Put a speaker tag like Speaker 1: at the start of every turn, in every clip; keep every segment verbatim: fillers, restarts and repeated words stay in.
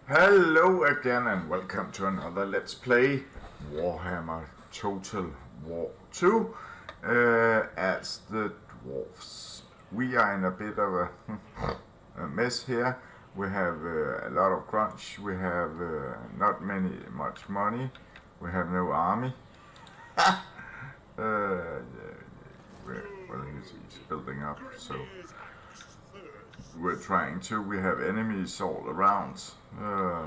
Speaker 1: Hello again and welcome to another Let's Play Warhammer Total War two uh, as the Dwarfs. We are in a bit of a, a mess here. We have uh, a lot of crunch, we have uh, not many much money, we have no army. uh, well, he's, he's building up, so we're trying to. We have enemies all around, uh,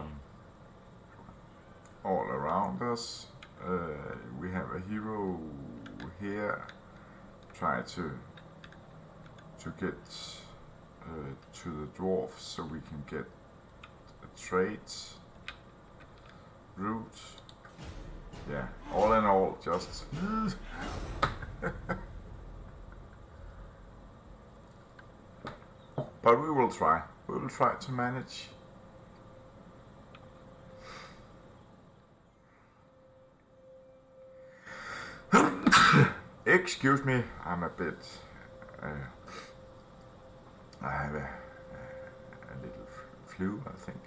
Speaker 1: all around us. Uh, we have a hero here, try to to get uh, to the dwarfs so we can get a trade route. Yeah, all in all, just. But we will try. We will try to manage. Excuse me, I'm a bit. Uh, I have a, a, a little flu, I think.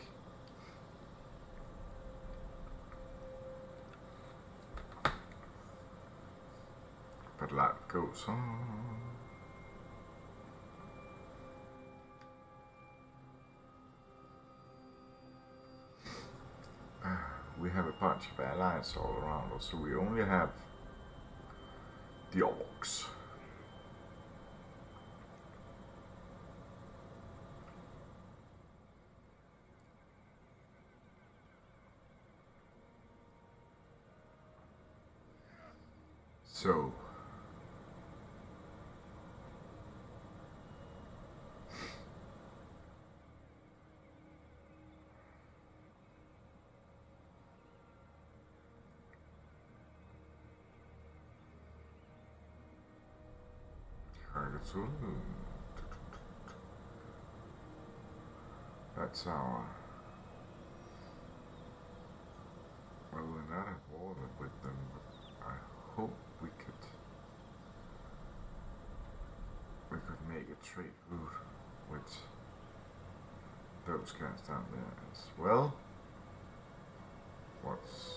Speaker 1: But life goes on. We have a bunch of allies all around us, so we only have the orcs. So that's our. Well, we're not at war with them, but I hope we could. We could make a trade route with those guys down there as well. What's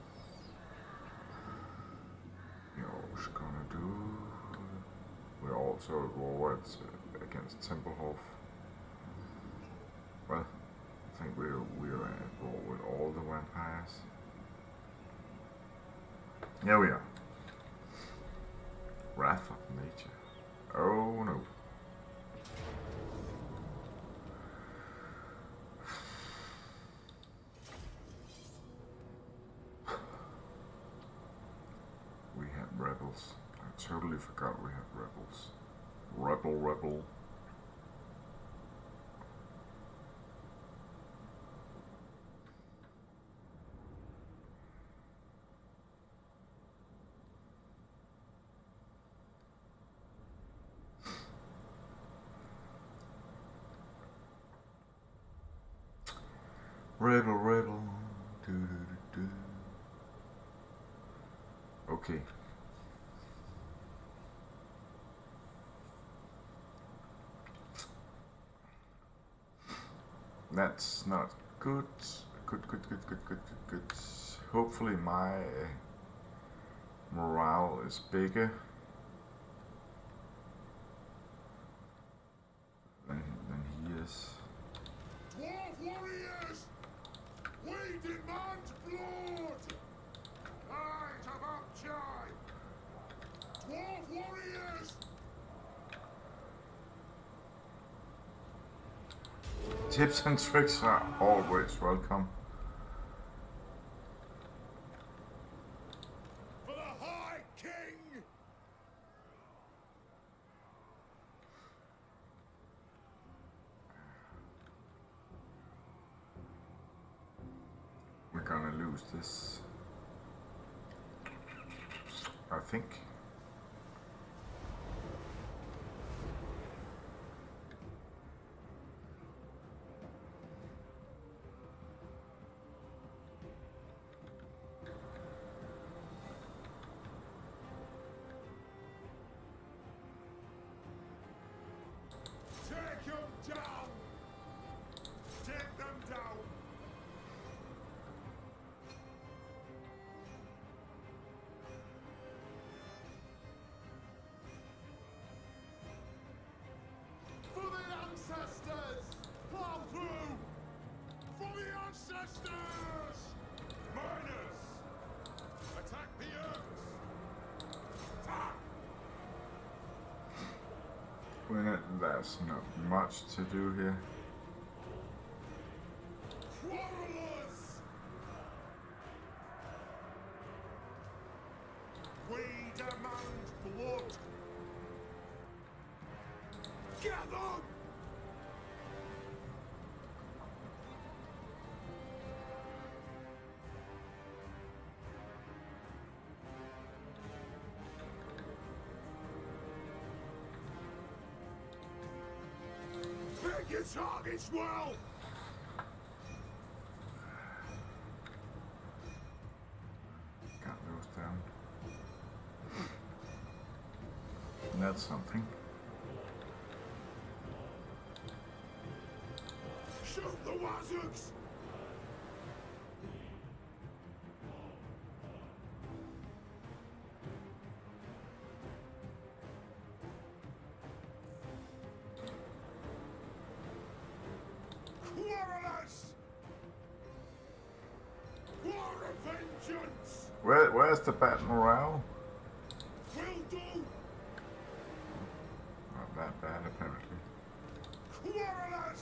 Speaker 1: the orcs gonna do? We're also at war uh, against Templehof. Well, I think we're we're at war with all the vampires. Here we are. Wrath of Nature. Oh no. We have rebels. I totally forgot we have rebels. Rebel, rebel. Rebel, rebel. Do, do, do, do. Okay. That's not good. Good, good, good, good, good, good, good. Hopefully my morale is bigger than, than he is.
Speaker 2: Dwarf warriors! We demand blood! Light of Upchai! Dwarf warriors!
Speaker 1: Tips and tricks are always welcome.
Speaker 2: For the High King!
Speaker 1: We're gonna lose this, I think.
Speaker 2: Take them down! Take them down!
Speaker 1: when it, there's not much to do here.
Speaker 2: Quarrelers! We demand blood! Gather! Pick your targets well!
Speaker 1: Got those down. That's something.
Speaker 2: Shoot the wazoks! Quarrelers! War of vengeance!
Speaker 1: Where, where's the bad morale?
Speaker 2: Will do!
Speaker 1: Not that bad, apparently.
Speaker 2: Quarrelers!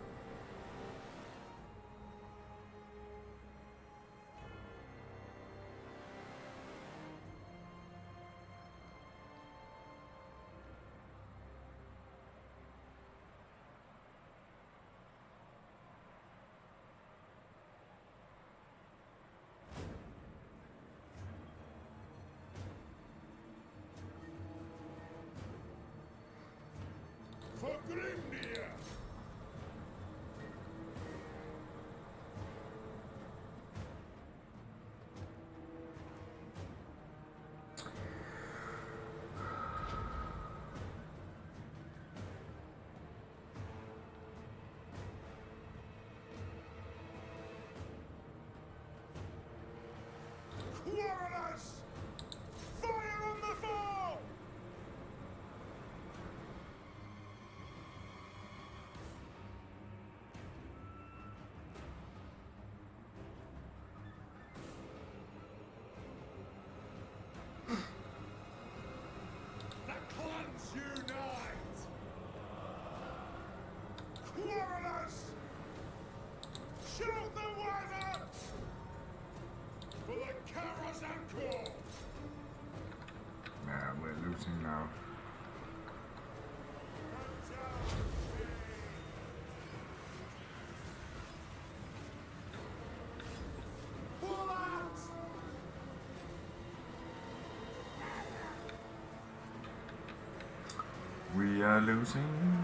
Speaker 2: For Grimnir! Quarrelers! Fire on the foe! The clans unite! Quarrelers! Shoot the wizards! For the Karazanko!
Speaker 1: Yeah, we're losing now.
Speaker 2: Pull out!
Speaker 1: We are losing.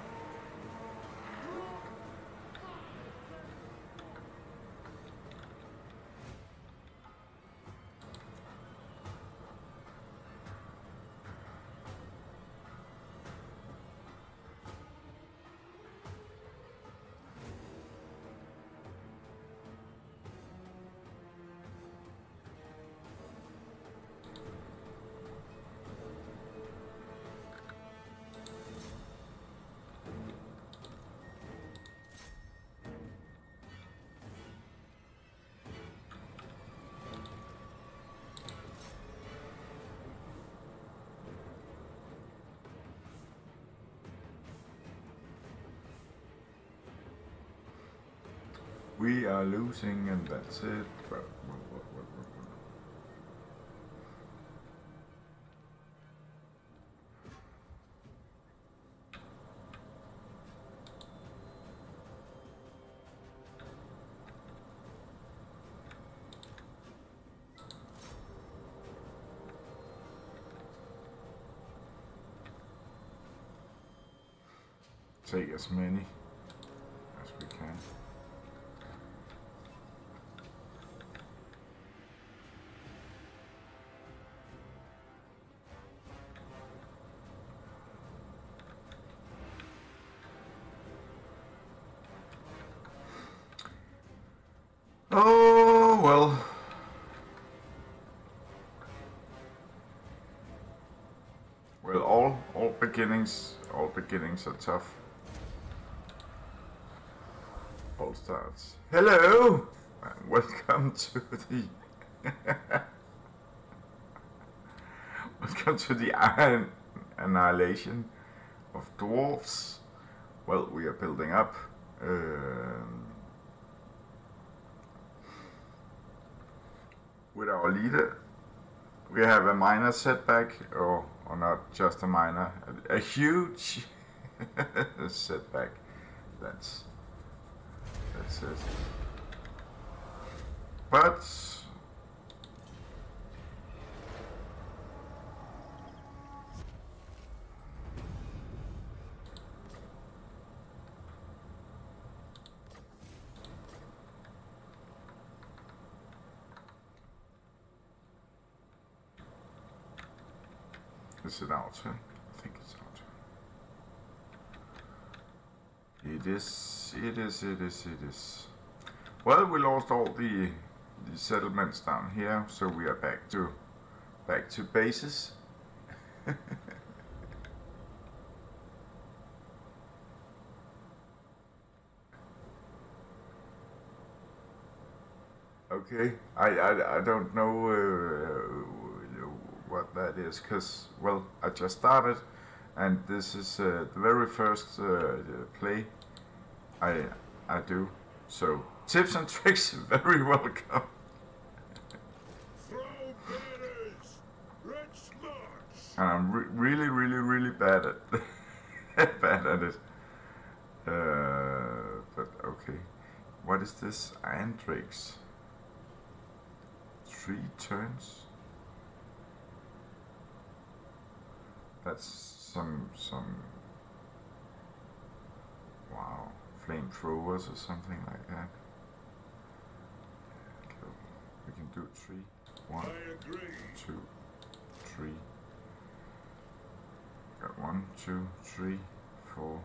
Speaker 1: We are losing, and that's it. But, what, what, what, what, what. Take as many as we can. Oh well. Well, all all beginnings, all beginnings are tough. All starts. Hello, and welcome to the welcome to the Iron Annihilation of dwarfs. Well, we are building up. Um, with our leader, we have a minor setback, or, or not just a minor, a, a huge setback. That's that's it. But is it our turn? I think it's our turn. It is, it is, it is, it is. Well, we lost all the the settlements down here, so we are back to back to bases. Okay, I, I, I don't know uh, what that is, because, well, I just started, and this is uh, the very first uh, play I, I do, so tips and tricks, very welcome.
Speaker 2: Throw banners! Let's march!
Speaker 1: And I'm re really, really, really bad at bad at it. Uh, but okay, what is this? Iron tricks. Three turns. That's some some. Wow, flamethrowers or something like that. Okay. We can do three. One,
Speaker 2: I agree.
Speaker 1: two, three. Got one, two, three, four.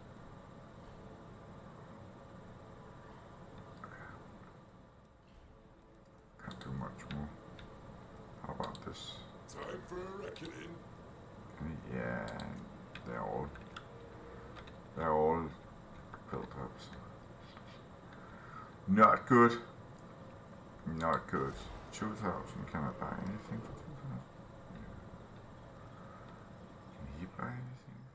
Speaker 1: Can't do much more. How about this?
Speaker 2: Time for a reckoning.
Speaker 1: Yeah, they're all they're all built up. Not good. Not good. Two thousand. Can I buy anything for two thousand? Yeah. Can he buy anything?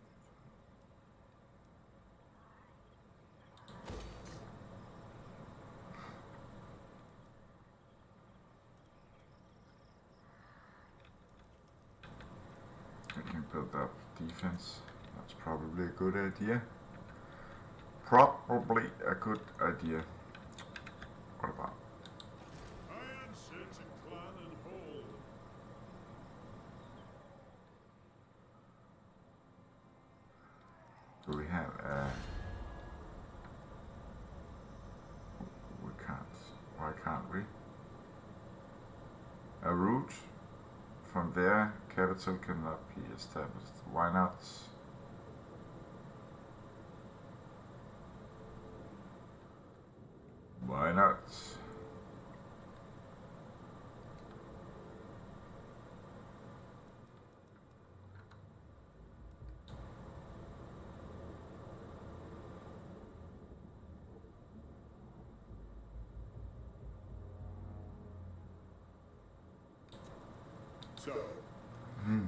Speaker 1: I can build up defense. That's probably a good idea. Probably a good idea. What about?
Speaker 2: Iron sits in clan and hold.
Speaker 1: Do we have a... We can't. Why can't we? A route from there, capital cannot be established. Why not? Why not?
Speaker 2: So,
Speaker 1: Hmm.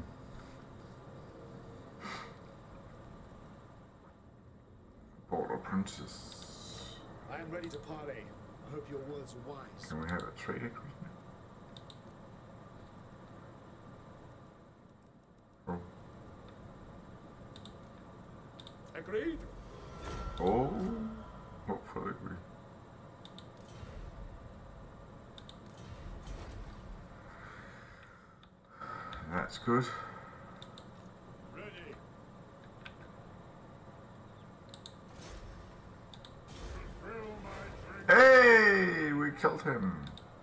Speaker 1: Border princess.
Speaker 3: I am ready to parley. I hope your words are wise.
Speaker 1: Can we have a trade agreement? Oh.
Speaker 2: agreed?
Speaker 1: Oh. Hopefully we. That's good.
Speaker 2: Ready. Fulfill my dream.
Speaker 1: Hey, we killed him.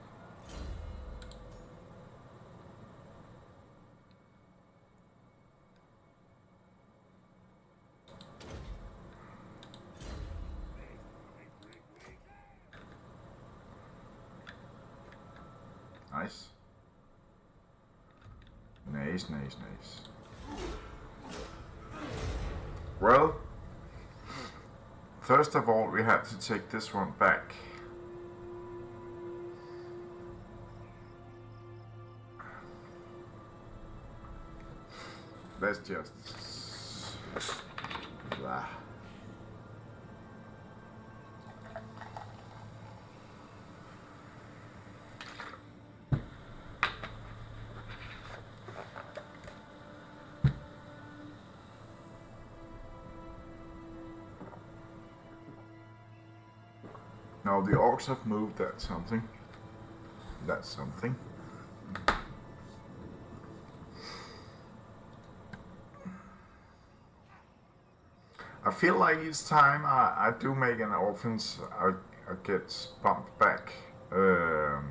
Speaker 1: Nice. Nice, nice, nice. Well, first of all, we have to take this one back. Let's just Now the orcs have moved, that's something. That's something. I feel like each time I, I do make an offense, I, I get bumped back. Um,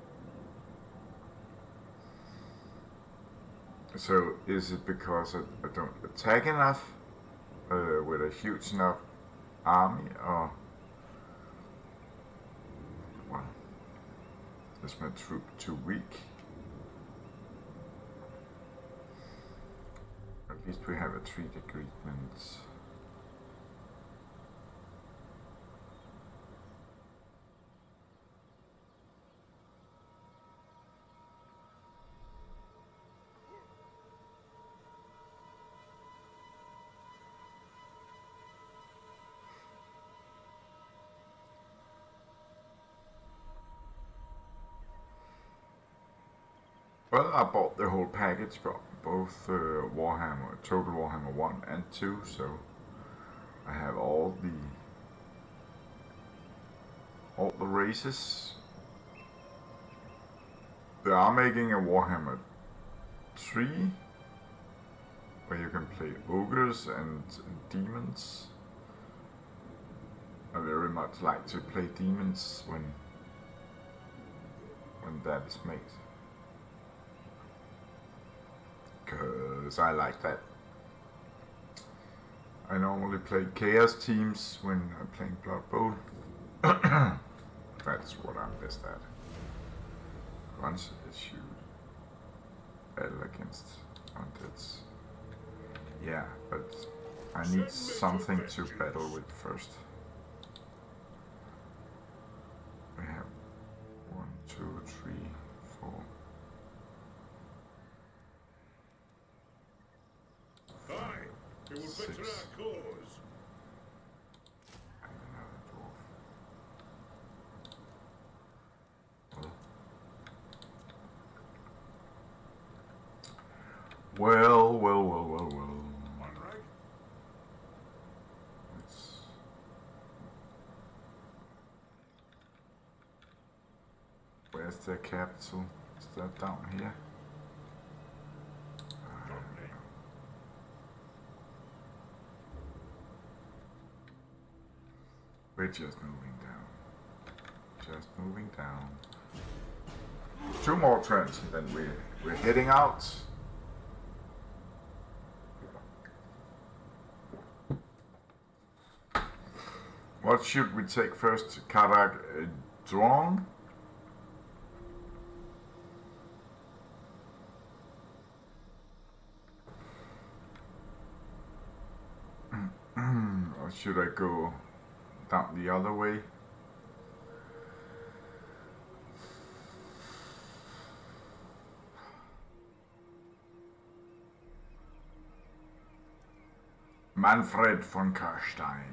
Speaker 1: so is it because I, I don't attack enough uh, with a huge enough army, or well, is my troop too weak? At least we have a treat agreement. Well, I bought the whole package, but both uh, Warhammer, Total Warhammer one and two, so I have all the all the races. They are making a Warhammer three, where you can play ogres and demons. I very much like to play demons when when that is made, because I like that. I normally play Chaos teams when I'm playing Blood Bowl. That's what I'm best at. Once is shoot battle against undeads. Yeah, but I need something to battle with first. We have one, two, three, four.
Speaker 2: Aye, it will better our cause.
Speaker 1: And another dwarf. Well, well, well, well, well.
Speaker 2: One rag.
Speaker 1: Let's... Where's the capital? Is that down here? I don't know. We're just moving down. Just moving down. Two more turns and then we're, we're heading out. What should we take first? Karag uh, drone? Or should I go down the other way? Manfred von Karstein.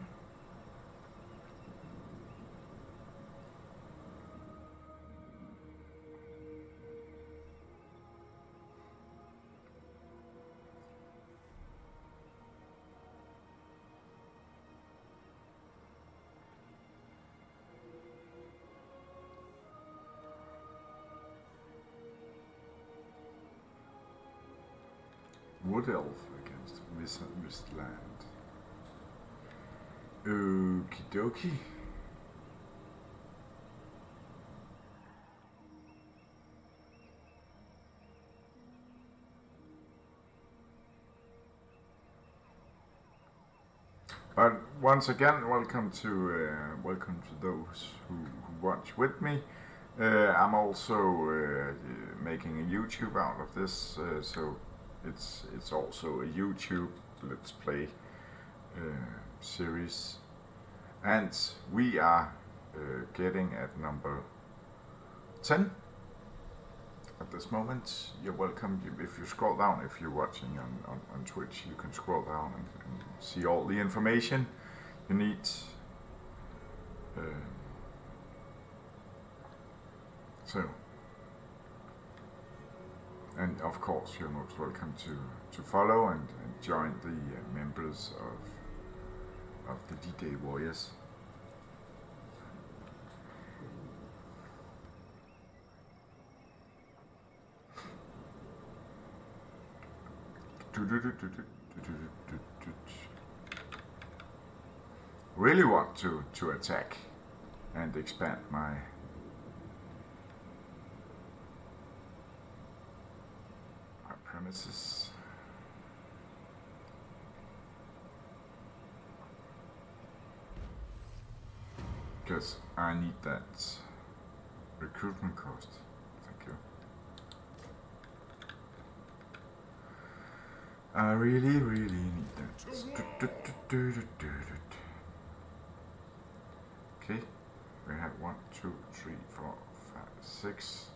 Speaker 1: Wood Elf against Mistland. Okie dokie. But once again, welcome to uh, welcome to those who, who watch with me. Uh, I'm also uh, making a YouTube out of this, uh, so it's it's also a YouTube Let's Play uh, series, and we are uh, getting at number ten at this moment. You're welcome. If you scroll down, if you're watching on, on, on Twitch, you can scroll down and, and see all the information you need. Uh, so, and of course, you're most welcome to, to follow and, and join the uh, members of of the D-Day Warriors. Really want to to attack and expand my my premises. Because I need that recruitment cost. Thank you. I really, really need that. Okay, we have one, two, three, four, five, six.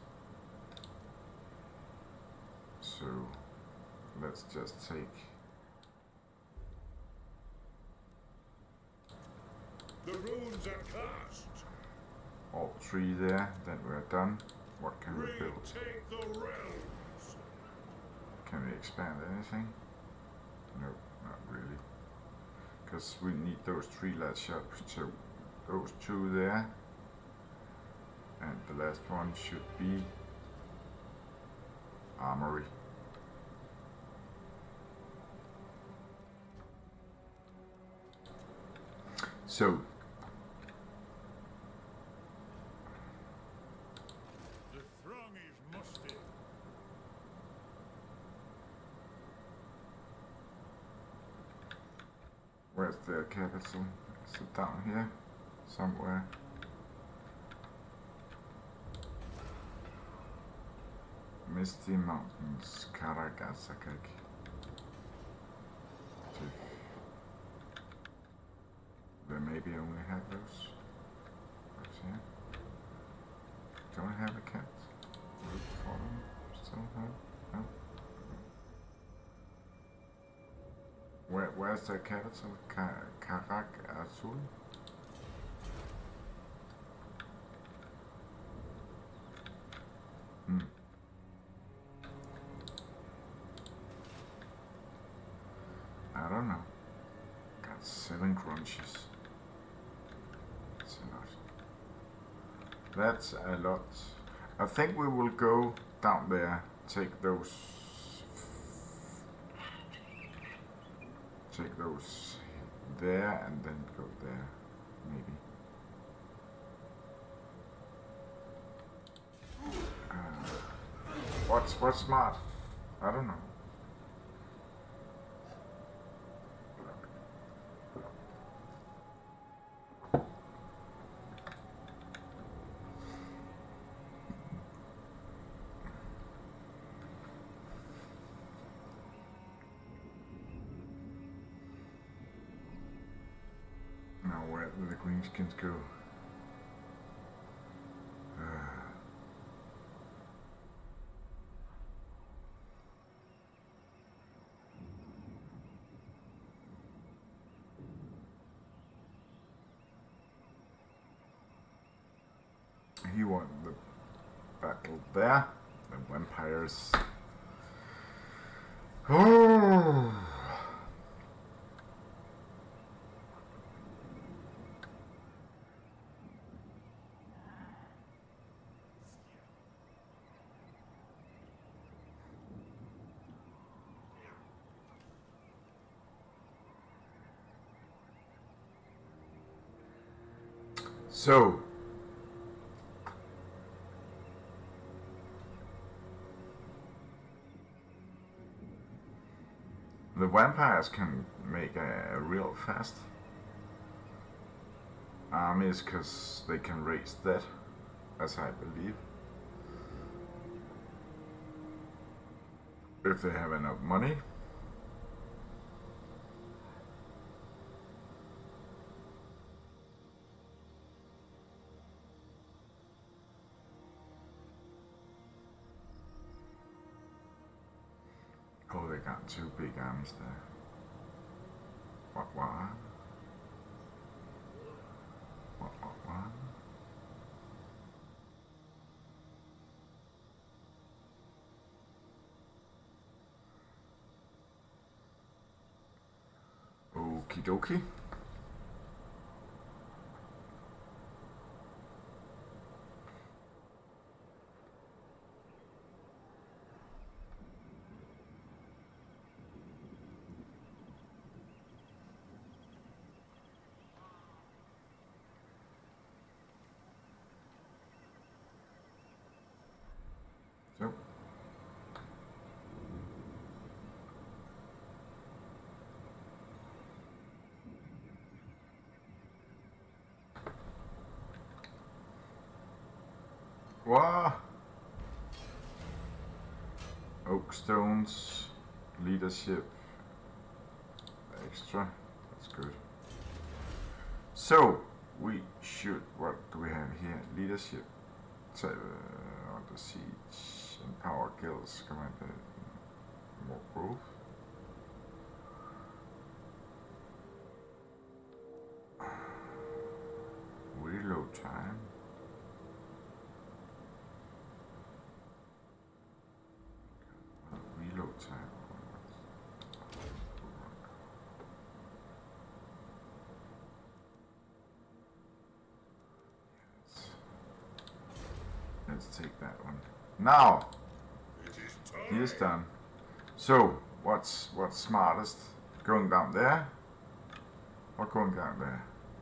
Speaker 1: So let's just take
Speaker 2: The runes are cast.
Speaker 1: all three there, then we're done. What can we build?
Speaker 2: Retake the realms.
Speaker 1: Can we expand anything? No, not really. Because we need those three large shops, so those two there. And the last one should be armory. So
Speaker 2: The throng is musty.
Speaker 1: where's the capital? Is it down here somewhere? Misty Mountains, Karagasakak. They maybe only have those. What's here? Don't have a cat. Look for them. Still have? No. Where, where's the capital? Ka Karak Azul? Hmm. I don't know. Got seven crunches. That's a lot. That's a lot. I think we will go down there, take those, take those there, and then go there, maybe. Uh, what's what's smart? I don't know. Now where do the greenskins go? Uh, he won the battle there. The vampires. Oh. So, the vampires can make a, a real fast armies because they can raise that, as I believe, if they have enough money. Oh, they got two big armies there. What, what? What, what, what? Okie dokie. Wow. Oak stones, leadership, extra. That's good. So we should. What do we have here? Leadership. So, uh, on the siege, empower guilds, command uh, more growth. Reload time. Reload time. Yes. Let's take that one. Now he is done. So what's what's smartest? Going down there or going down there?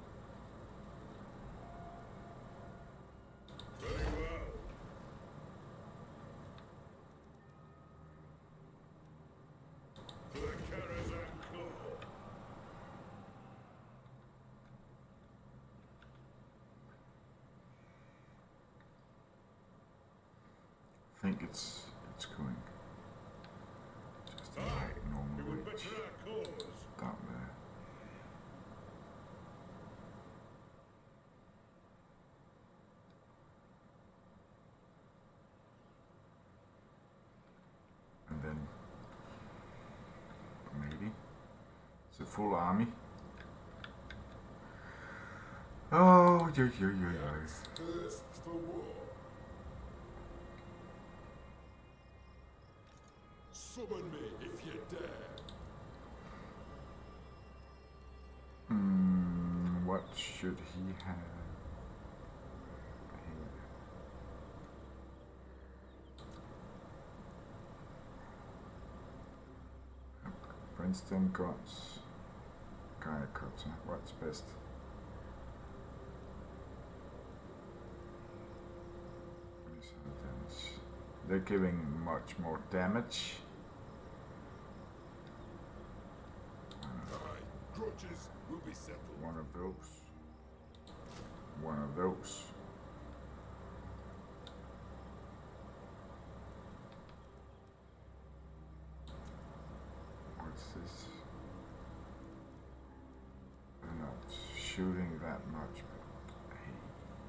Speaker 1: I think it's it's going just the right normal reach down there. And then maybe it's a full army. Oh, yeah, yeah, yeah, yeah.
Speaker 2: Summon me if you dare.
Speaker 1: Hmm, what should he have here? Princeton guns, Gaia cutter. What's best? They're giving much more damage.
Speaker 2: Grudges will be settled.
Speaker 1: One of those. One of those. What's this? They're not shooting that much, but hey.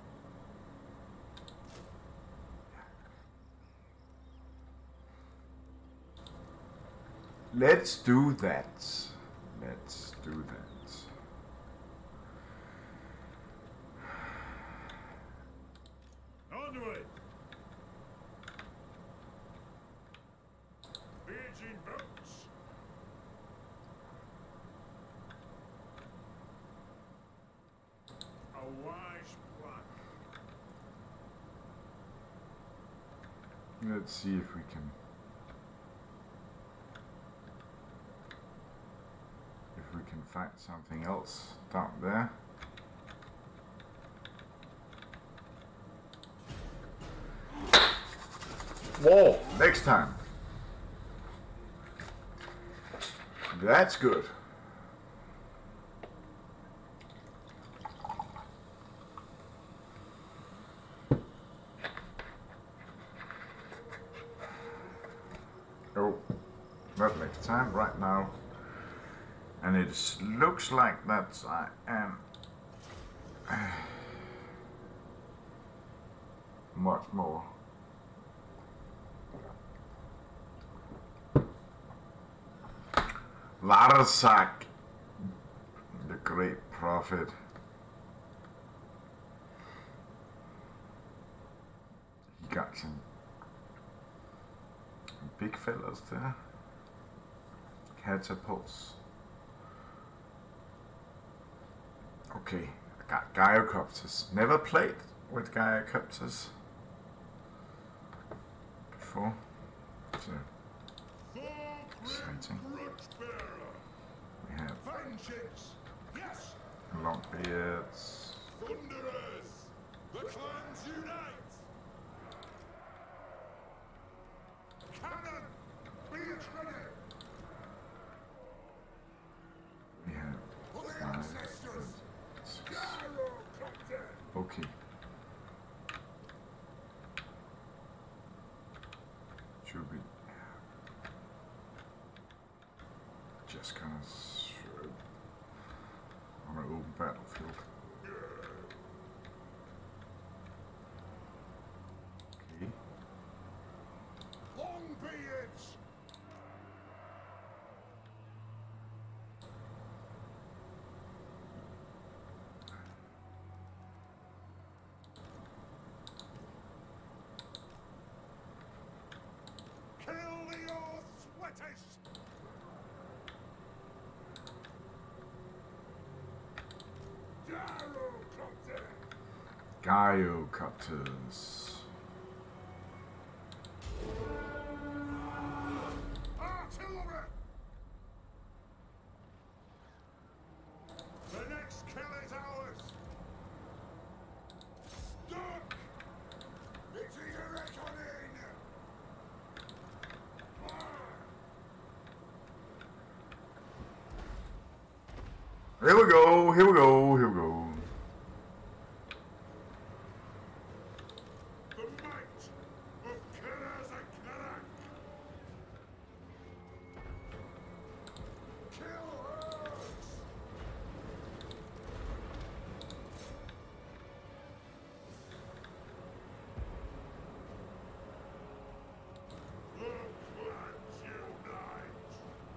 Speaker 1: Let's do that. Let's do that.
Speaker 2: Onward! Beijing boats! A wise plan.
Speaker 1: Let's see if we can. If we can find something else down there. Whoa! Next time. That's good. Oh, not next time, right now. And it looks like that I am much more Larsak, the great prophet. He got some big fellas there. Catapults. Okay, I got Gyrocopters. Never played with Gyrocopters before. So exciting. We have
Speaker 2: Yes!
Speaker 1: long beards.
Speaker 2: Thunderers! The clans unite! Cannon! Be it ready!
Speaker 1: We have
Speaker 2: For the
Speaker 1: five,
Speaker 2: ancestors!
Speaker 1: six.
Speaker 2: Gyrocopter!
Speaker 1: Okay. battlefield. Okay.
Speaker 2: Long be it! Kill the old sweaters!
Speaker 1: Gyrocopters.
Speaker 2: Artillery! The next kill is ours! Stuck! It's a reckoning!
Speaker 1: Here we go, here we go, here we go.
Speaker 2: The might of Killers and Karak! Kill herds! The clans unite!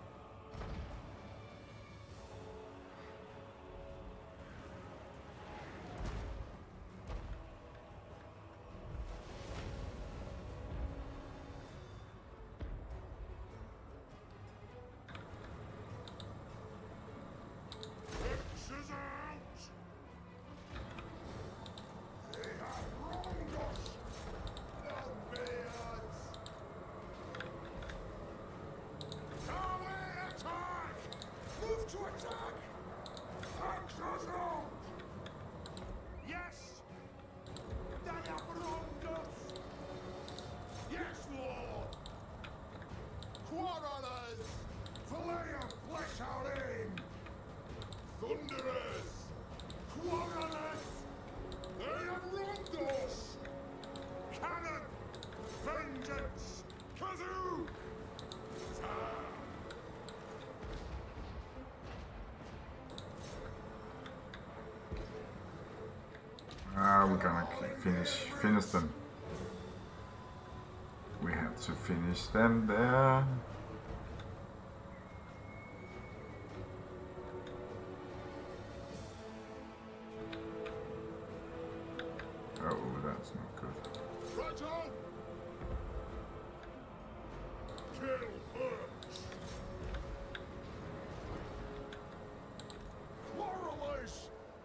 Speaker 2: Trix is out! They have wronged us! Lindberg! Charlie, attack! Move to attack! Trix is out! Yes! They have wronged us! Yes, Lord! Quarrelers! Fillet and flesh our aim! Thunderers! Quarrelers! They have wronged us! Cannon! Vengeance! Kazoo!
Speaker 1: Ah, we're gonna finish finish them. We have to finish them there. Oh, that's not good.
Speaker 2: Righto! Kill herds! Quarrelers!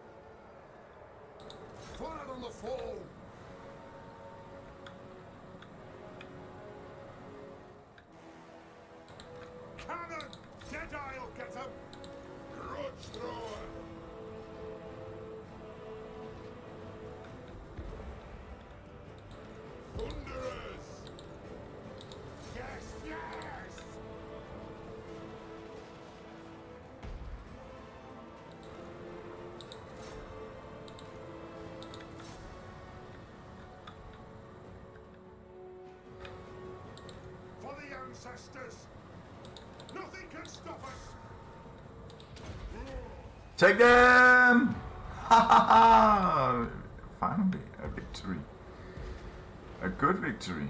Speaker 2: Fire on the foe! Cannon! Deadeye'll get him! Grudge thrower! Thunderers! Yes, yes! For the ancestors! Nothing can stop us!
Speaker 1: Take them! Ha ha ha! Finally, a victory. A good victory.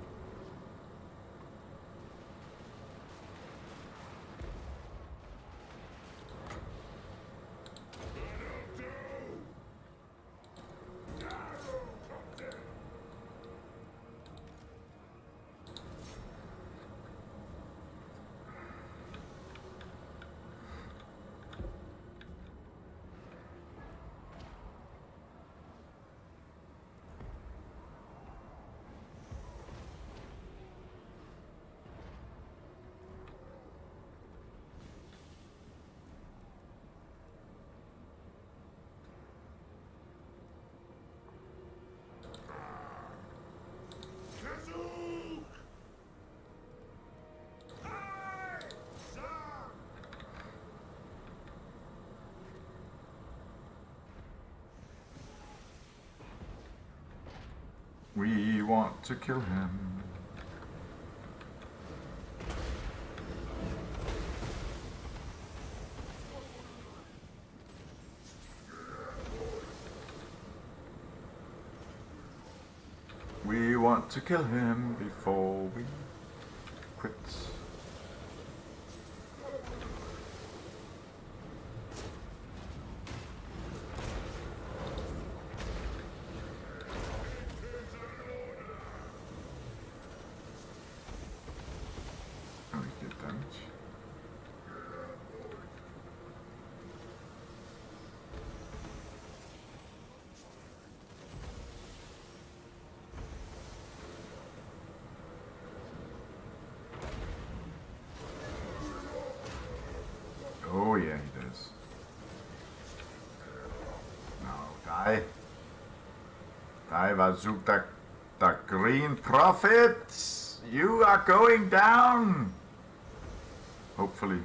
Speaker 2: Kazook! Hey! Sam!
Speaker 1: We want to kill him. want to kill him before we quit. Oh, he did damage. Oh yeah, he does. Now die. Die, Vazuk, the, the Green Prophet! You are going down! Hopefully.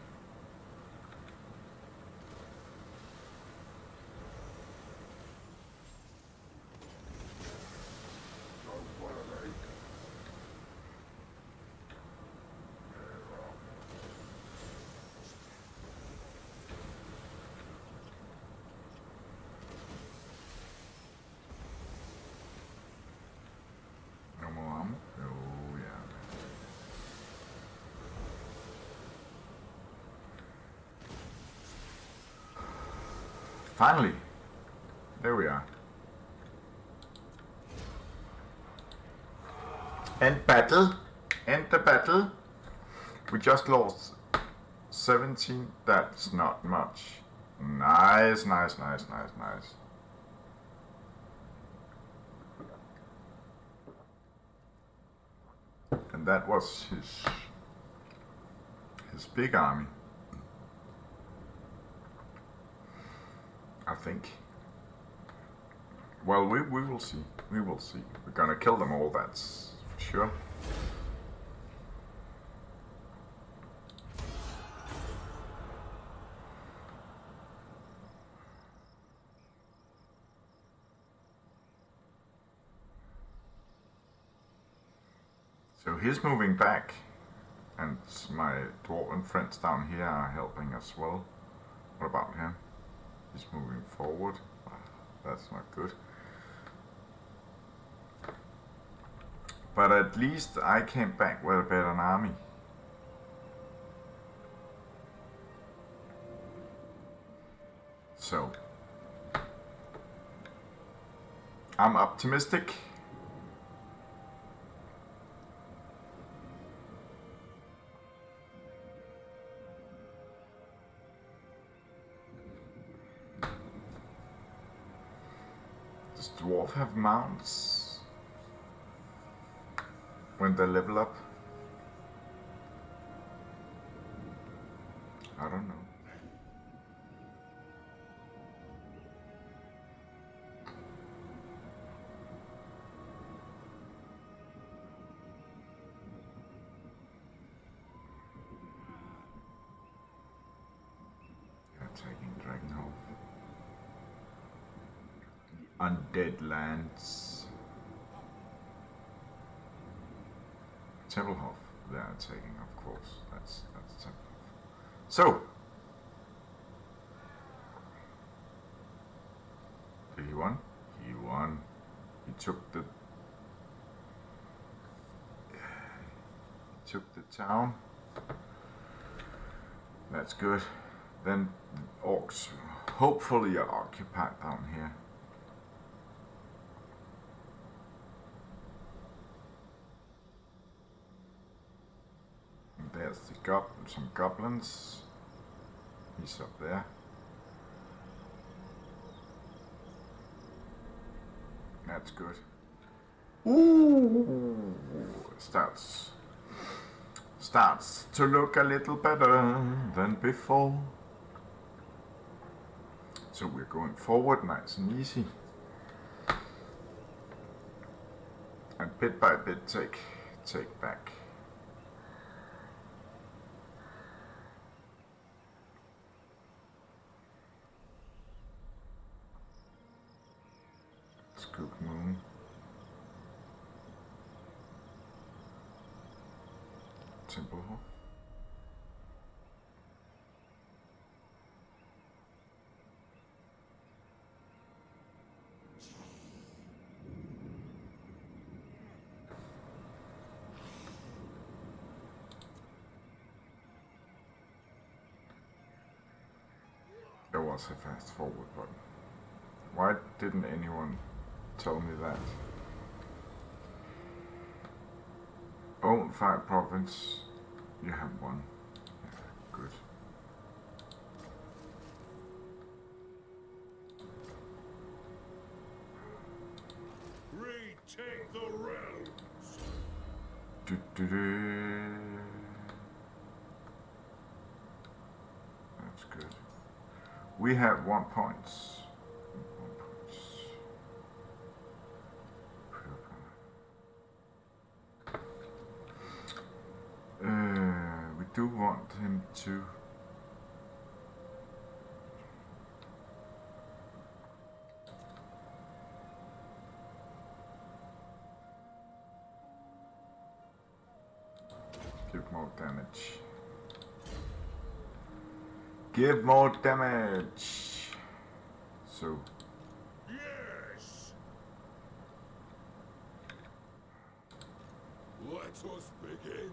Speaker 1: No more ammo? Oh yeah. Finally! There we are. End battle. End the battle. We just lost seventeen. That's not much. Nice, nice, nice, nice, nice. And that was his his big army. I think. Well, we, we will see. We will see. We're gonna kill them all, that's for sure. So he's moving back, and my dwarven friends down here are helping as well. What about him? He's moving forward. That's not good. But at least I came back with a better army. So I'm optimistic. Does dwarf have mounts when they level up? I don't know. Taking Dragonhof. Undead lands. Templehof, they are taking, of course. That's that's Templehof. So, did he won? He won. He took the he took the town. That's good. Then the orcs hopefully are occupied down here. And there's the gob some goblins. He's up there. That's good. Ooh, starts starts to look a little better than before. So we're going forward nice and easy. And bit by bit take take back. Scoop moon. Templehof. There was a fast forward button. Why didn't anyone tell me that? Own five province. You have one. Yeah, good.
Speaker 2: Retake the realms.
Speaker 1: Do, do, do. That's good. We have one point. One point. Uh, we do want him to. Give more damage. Give more damage. So.
Speaker 2: Yes. Let us begin.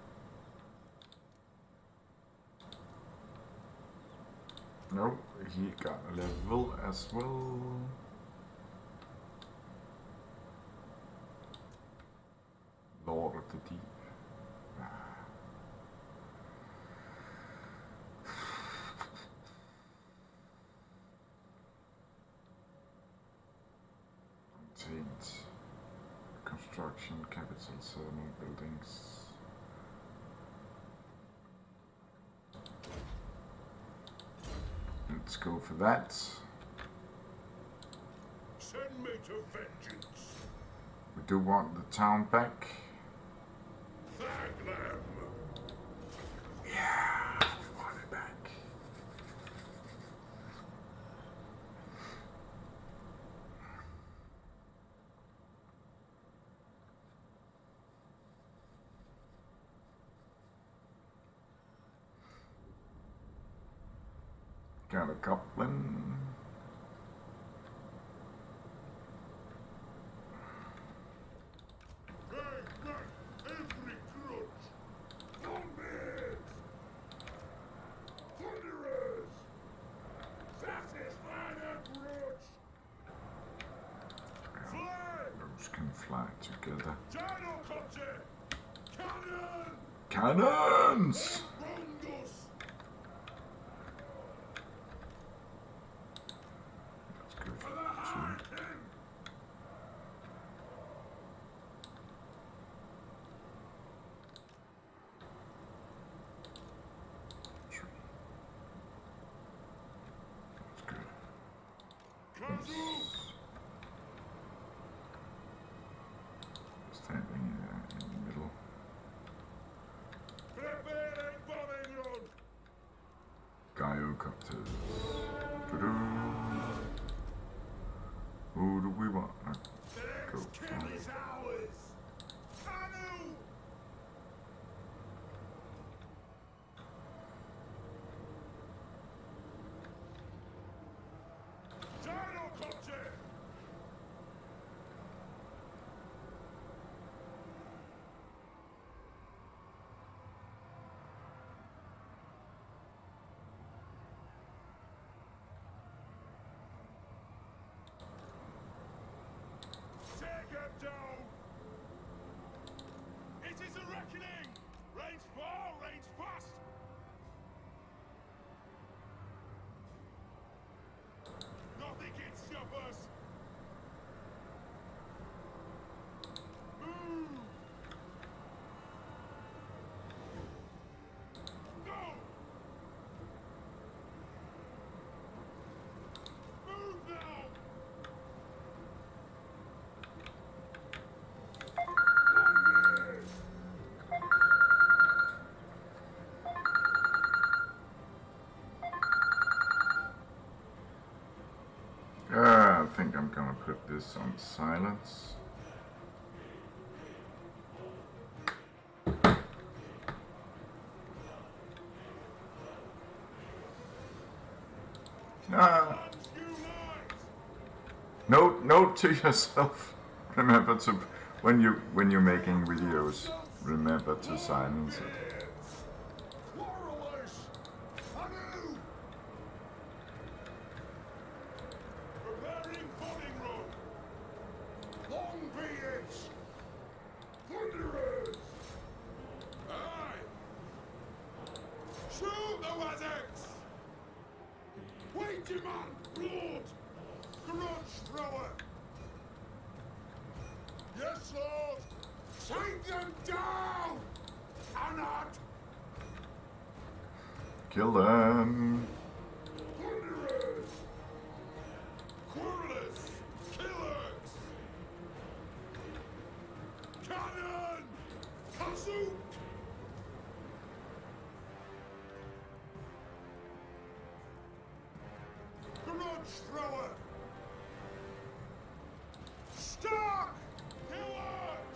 Speaker 1: No, he got a level as well. Lord of the Deep. Construction, capital, thermal buildings. Let's go for that.
Speaker 2: Send me to vengeance.
Speaker 1: We do want the town back.
Speaker 2: Thank them.
Speaker 1: Yeah, we want it back. Got a goblin.
Speaker 2: Bang back every grudge. Zombies. Thunderers. Satisfy the grudge. Fly.
Speaker 1: Those can fly together.
Speaker 2: Jakob. Cannon.
Speaker 1: Cannons!
Speaker 2: Rondos.
Speaker 1: That's good.
Speaker 2: For the hunting.
Speaker 1: Two. Three. That's good.
Speaker 2: Kazoo.
Speaker 1: Standing uh, in the middle.
Speaker 2: Prepare a bombing run.
Speaker 1: Gyrocopters. Doo-doo. Who do we want? Uh,
Speaker 2: The
Speaker 1: Go.
Speaker 2: next kill is ours. Canoe. Gyrocopter. Take him down! It is a reckoning! Range far, range fast! Nothing can stop us! Move! Go! Move now!
Speaker 1: Uh, I think I'm gonna put this on silence. Ah. Note, note to yourself. Remember to, when you when you're making videos, remember to silence it.
Speaker 2: Quarrelers! Anew! demand blood! Grudge thrower! Yes, Lord! Take them down! Cannot!
Speaker 1: Kill them.
Speaker 2: Plunderers! Quarrelers! Killers! Cannon! Kazoot! Grudge thrower! Stark! Killers!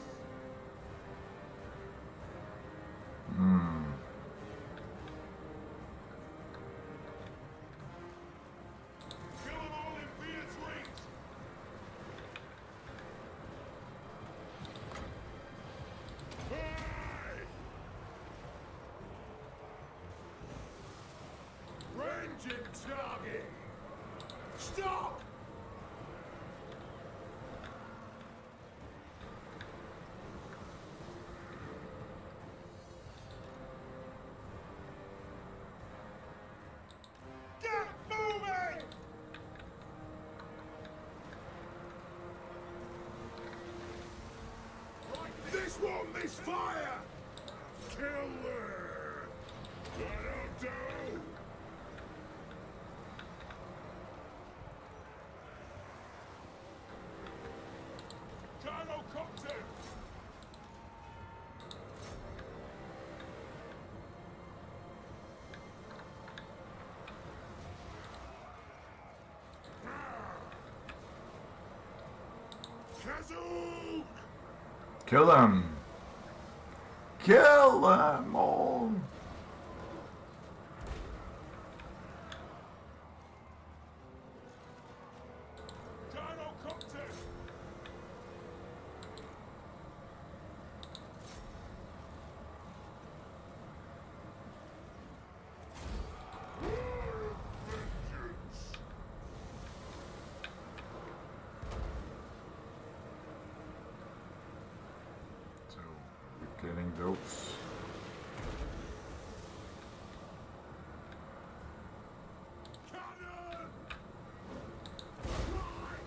Speaker 1: Hmm.
Speaker 2: Kill them all in Beard's reach! Hey! Ranging target! Stop! Get moving! This one, this fire! Killer! That'll do! Gyrocopter! Kazook!
Speaker 1: Kill them. Kill them all.
Speaker 2: Gyrocopter! War of vengeance!
Speaker 1: So we're getting those.
Speaker 2: Cannon! Right!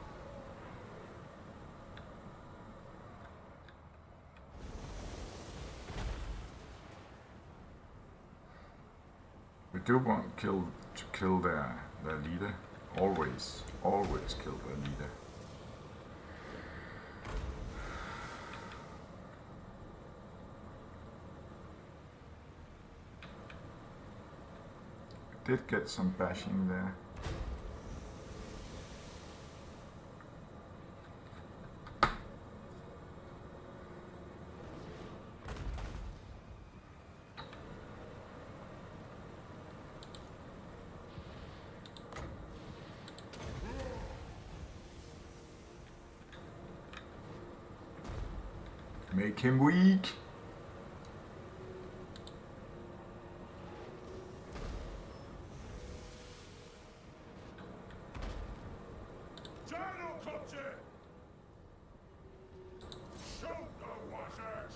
Speaker 1: We do want kill to kill their their leader. Always, always kill their leader. Did get some bashing there. Make him weak.
Speaker 2: Gyrocopter! Shoulder washers!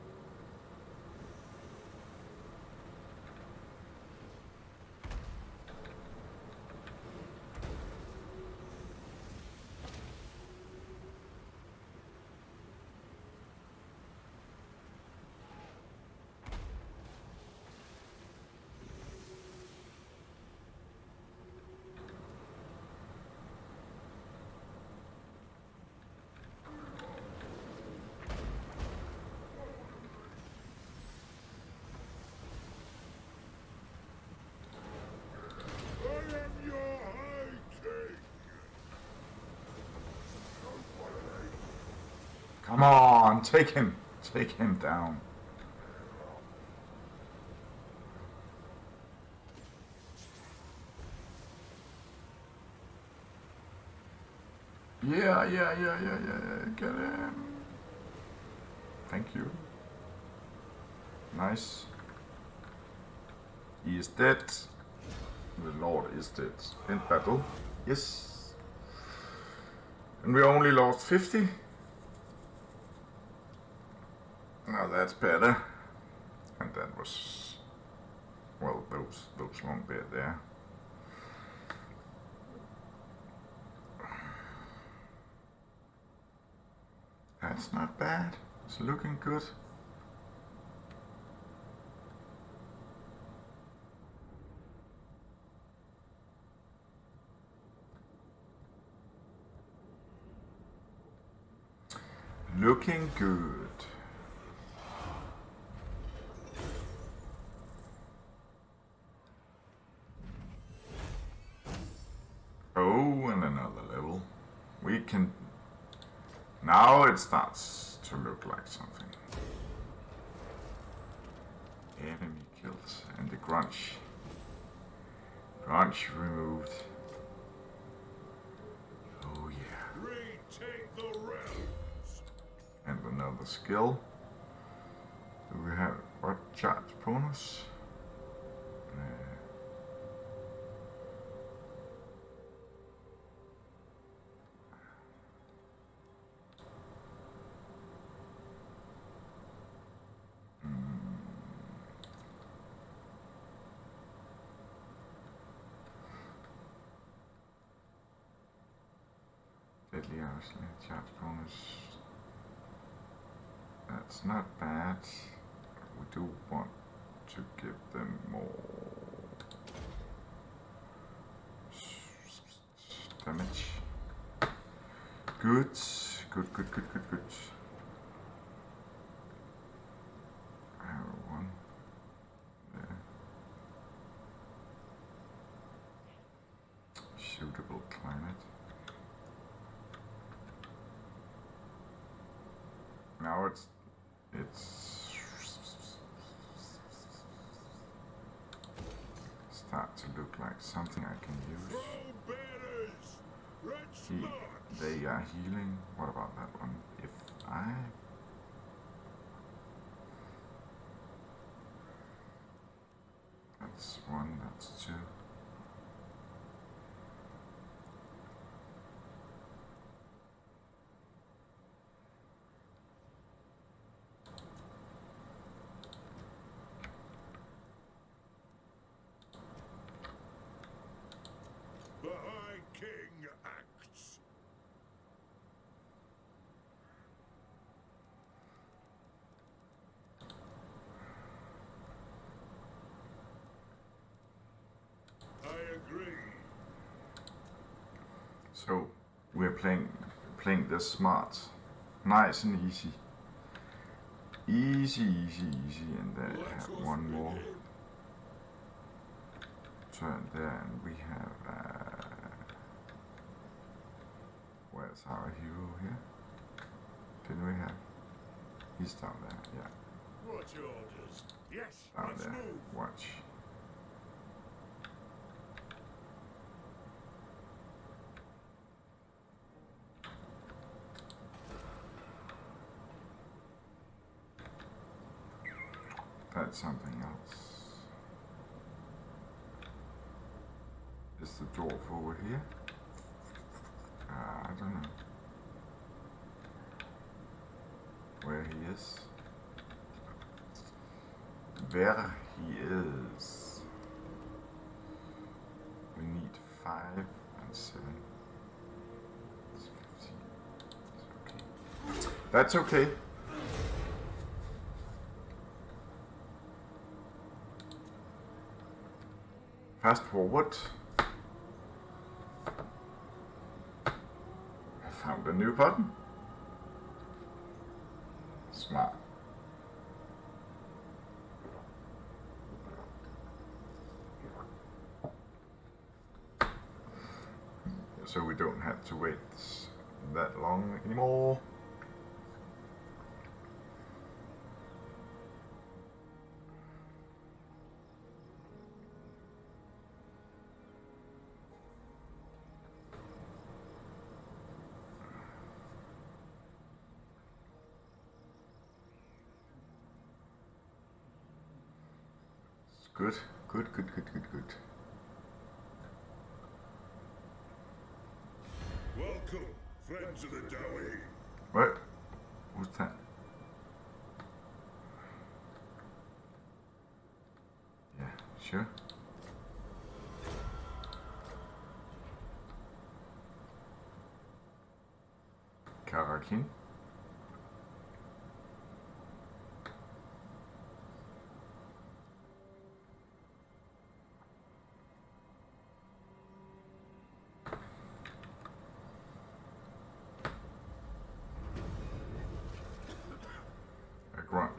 Speaker 2: I am your high king!
Speaker 1: Come on, take him. Take him down. Yeah, yeah, yeah, yeah, yeah, yeah. Get him. Thank you. Nice. He is dead. The Lord is dead. In battle. Yes. And we only lost fifty. Now that's better. And that was, well, those those won't be there. That's not bad. It's looking good. Looking good. Oh, and another level. We can... Now it starts to look like something. Enemy kills and the grunge. Grunge removed. Oh yeah.
Speaker 2: Retake the realms.
Speaker 1: And another skill. Do we have what charge bonus? Uh, Deadly Arsenal charge bonus. That's not bad. We do want to give them more damage. Good, good, good, good, good, good. I have one there. Suitable climate. Now it's it's start to look like something I can use. He, they are healing. What about that one? If I that's one, that's two.
Speaker 2: The High King acts. I agree.
Speaker 1: So we're playing playing this smart, nice and easy, easy, easy, easy, and then I have one more turn there, and we have. Uh, where's our hero here? Didn't we have? He's down there. Yeah,
Speaker 2: What's your orders? Yes,
Speaker 1: down
Speaker 2: let's
Speaker 1: there.
Speaker 2: move.
Speaker 1: Watch. That's something else. Is the dwarf over here? Uh, I don't know where he is. Where he is. We need five and seven. It's fifteen. It's okay. That's okay. Fast forward. I found a new button. Smart. So we don't have to wait that long anymore. Good, good, good, good, good, good.
Speaker 2: Welcome, friends of the Dowie.
Speaker 1: What? What's that? Yeah, sure. Karakin.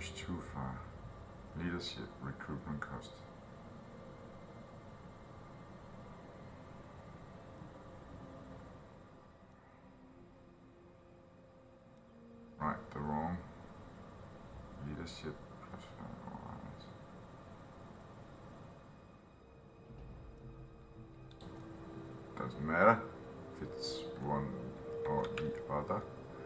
Speaker 1: push too far. Leadership, recruitment cost. Right, the wrong. Leadership plus five. Alright. Doesn't matter if it's one or the other.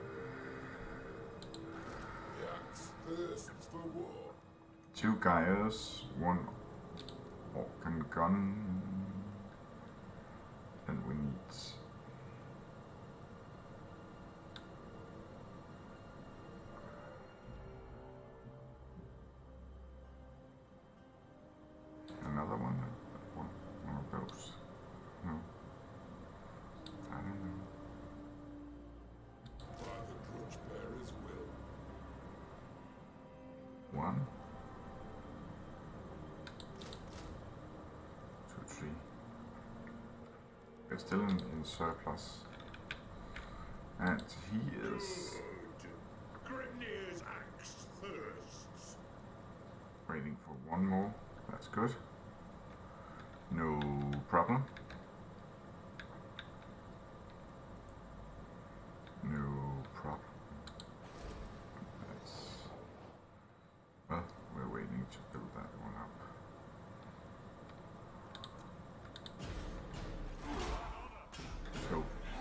Speaker 2: Thirsts for war.
Speaker 1: Two guys, one organ gun, and we need another one, one, one of those. No, I don't know.
Speaker 2: By the torchbearer's will.
Speaker 1: One, two, three. We're still in, in surplus, and he is
Speaker 2: Good. Grimnir's axe thirsts.
Speaker 1: waiting for one more. That's good. No problem. No problem. That's well, we're waiting to build that one up. So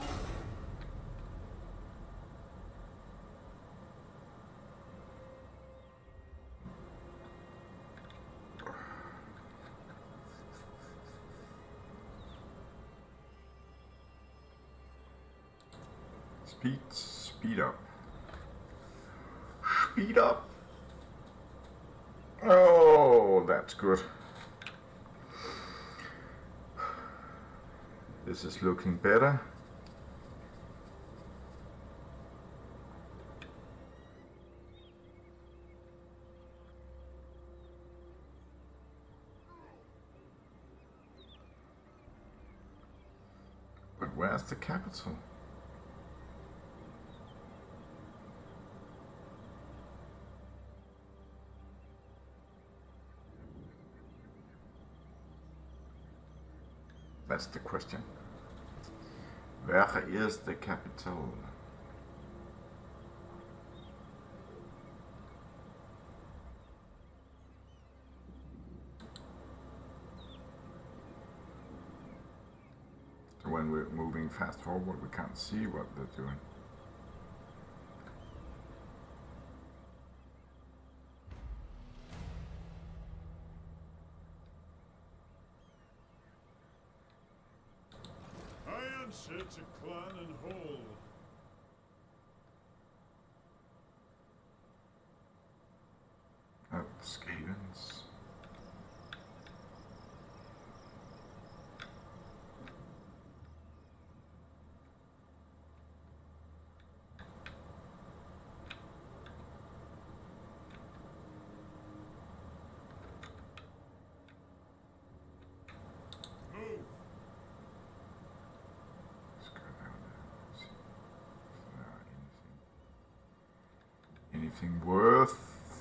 Speaker 1: speed, speed up. Speed up. Oh, that's good. This is looking better. But where's the capital? That's the question. Where is the capital? So when we're moving fast forward, we can't see what they're doing.
Speaker 2: Sets a clan and whole.
Speaker 1: Oh, Skavens.
Speaker 2: Move.
Speaker 1: Let's go down there. See if there are anything. Anything worth?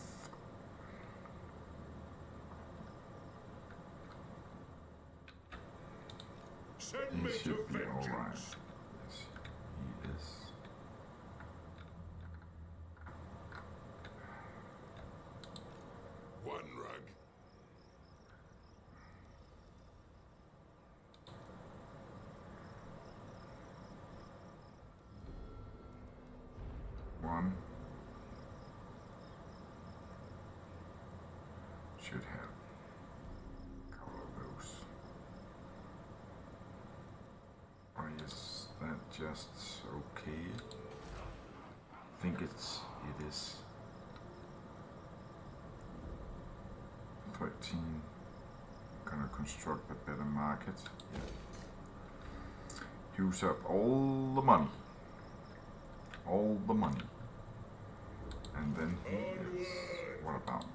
Speaker 2: Send
Speaker 1: He
Speaker 2: me to
Speaker 1: should be alright.
Speaker 2: vengeance.
Speaker 1: Yes, he is.
Speaker 2: One rug.
Speaker 1: One should have a couple of those. Or is that just okay? I think it's it is thirteen. Gonna construct a better market. Yeah. Use up all the money. All the money. And then he is. What about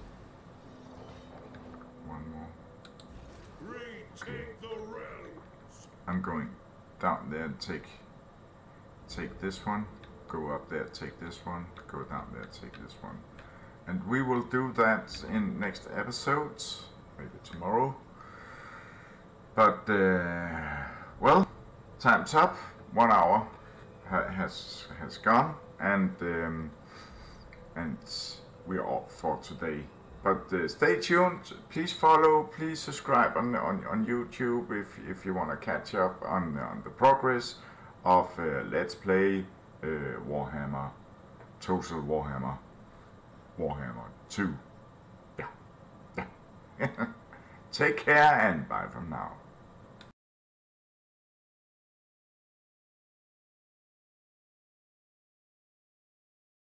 Speaker 1: one more?
Speaker 2: Retake the realms.
Speaker 1: I'm going down there and take take this one, go up there, take this one, go down there, take this one, and we will do that in next episode, maybe tomorrow. But uh, well, time's up. One hour ha has has gone, and um, and we're off for today. But uh, stay tuned. Please follow. Please subscribe on on, on YouTube if if you want to catch up on on the progress of uh, Let's Play uh, Warhammer, Total Warhammer, Warhammer two. Yeah, yeah. Take care and bye from now.